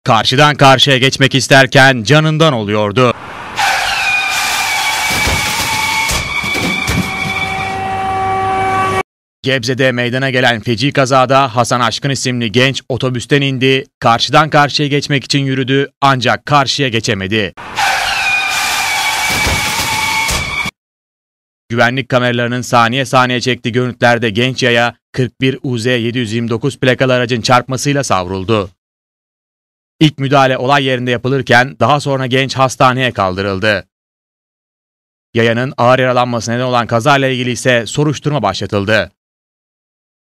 Karşıdan karşıya geçmek isterken canından oluyordu. Gebze'de meydana gelen feci kazada Hasan Aşkın isimli genç otobüsten indi, karşıdan karşıya geçmek için yürüdü ancak karşıya geçemedi. Güvenlik kameralarının saniye saniye çektiği görüntülerde genç yaya 41 UZ 729 plakalı aracın çarpmasıyla savruldu. İlk müdahale olay yerinde yapılırken daha sonra genç hastaneye kaldırıldı. Yayanın ağır yaralanmasına neden olan kazayla ilgili ise soruşturma başlatıldı.